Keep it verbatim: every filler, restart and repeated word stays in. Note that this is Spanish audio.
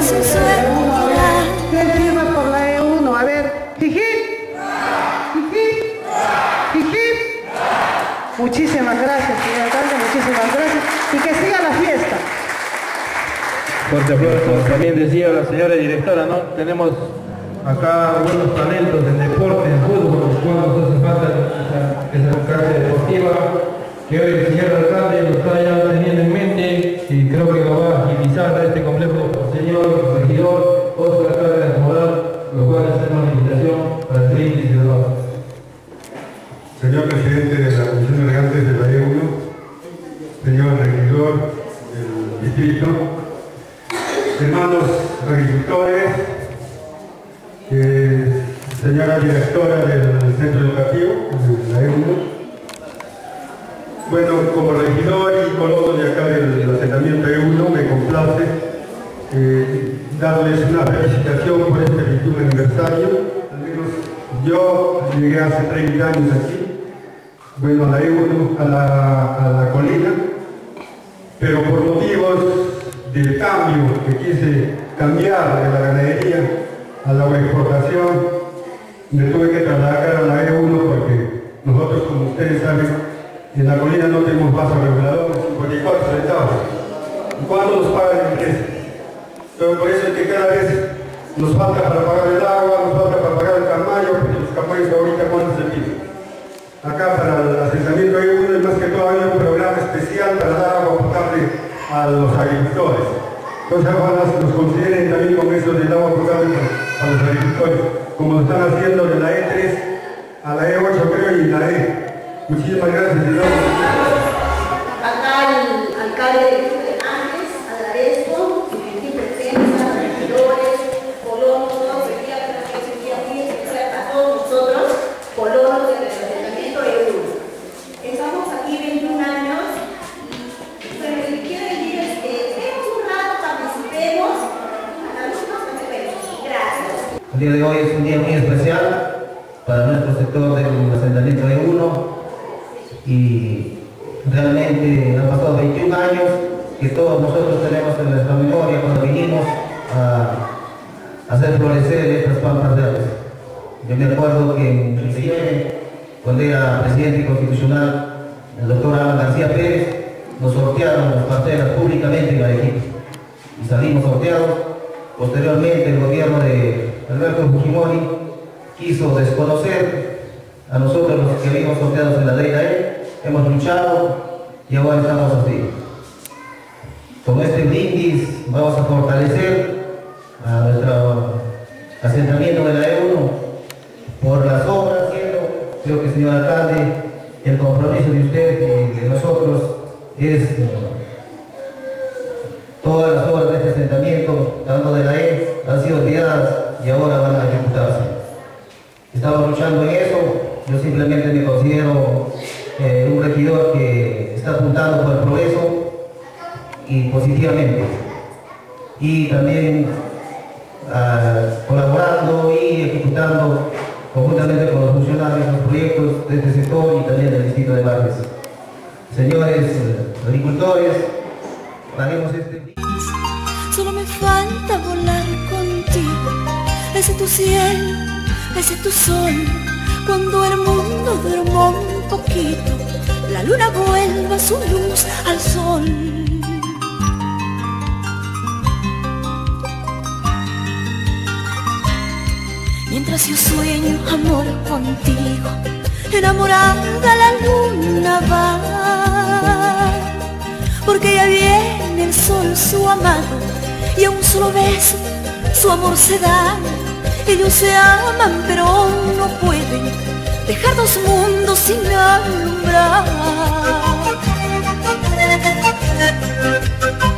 es un sueño real. ¿Quién firma por la E uno? A ver, jiji, jiji, jiji. Muchísimas gracias, señor alcalde, muchísimas gracias. Y que siga la fiesta. Fuerte aplauso. También decía la señora directora, ¿no? Tenemos acá buenos talentos en deporte, en fútbol, los cuales nos hace falta esa, esa clase deportiva que hoy el señor alcalde lo está ya teniendo en mente y creo que lo va a agilizar a este complejo el señor regidor Oscar Cárdenas Moral, los cuales hacemos la invitación para el brindis de los. Señor presidente de la Comisión de Elegantes de la E uno, señor regidor del distrito, hermanos agricultores, eh, señora directora del centro educativo de la E uno. Bueno, como regidor y colono de acá del asentamiento E uno, me complace eh, darles una felicitación por este veintiún aniversario. Al menos yo llegué hace treinta años aquí, bueno, a la E uno, a la, a la colina, pero por motivos del cambio que quise cambiar de la ganadería a la exportación, me tuve que trasladar a la E uno porque nosotros, como ustedes saben, en la colina no tenemos vaso regulador, cincuenta y cuatro centavos. ¿Cuánto nos paga la empresa? Entonces, por eso es que cada vez nos falta para pagar el agua, nos falta para pagar el camayo, porque los camayos ahorita cuánto se piden. Acá para el asentamiento E uno es más que todo hay un programa especial para dar agua potable a los agricultores. Entonces ojalá nos consideren también con eso del agua potable a los agricultores, como lo están haciendo de la E tres a la E ocho creo y la E. Muchísimas gracias, señor. Acá el alcalde de antes, agradezco, aquí presentes, a los regidores, colonos, todos, el día que nos día muy especial a todos nosotros, colonos del asentamiento E uno. Estamos aquí veintiún años y lo que quiero decir es que estemos un rato, participemos, alumnos, participemos. Gracias. El día de hoy es un día muy especial para nuestro sector del asentamiento E uno. Y realmente han pasado veintiún años que todos nosotros tenemos en nuestra memoria cuando vinimos a hacer florecer estas pampas verdes. Yo me acuerdo que en el siguiente, cuando era presidente constitucional, el doctor Alan García Pérez, nos sortearon las parcelas públicamente en Arequipa y salimos sorteados. Posteriormente el gobierno de Alberto Fujimori quiso desconocer a nosotros los que habíamos sorteados en la ley de él, hemos luchado y ahora estamos así. Con este brindis vamos a fortalecer a nuestro asentamiento de la E uno por las obras, cielo. Creo que, señor alcalde, el compromiso de usted y de nosotros es todas las obras de este asentamiento, tanto de la E, han sido olvidadas y ahora van a ejecutarse. Estamos luchando en eso. Yo simplemente me considero eh, un regidor que está apuntando por el progreso y positivamente. Y también uh, colaborando y ejecutando conjuntamente con los funcionarios los proyectos de este sector y también del distrito de Barrios. Señores agricultores, haremos este... Solo me falta volar contigo, ese tu cielo, ese tu sol. Cuando el mundo duerma un poquito, la luna vuelva su luz al sol. Mientras yo sueño amor contigo, enamorada la luna va, porque ya viene el sol su amado, y a un solo beso su amor se da. Ellos se aman pero no pueden dejar dos mundos sin alumbrar.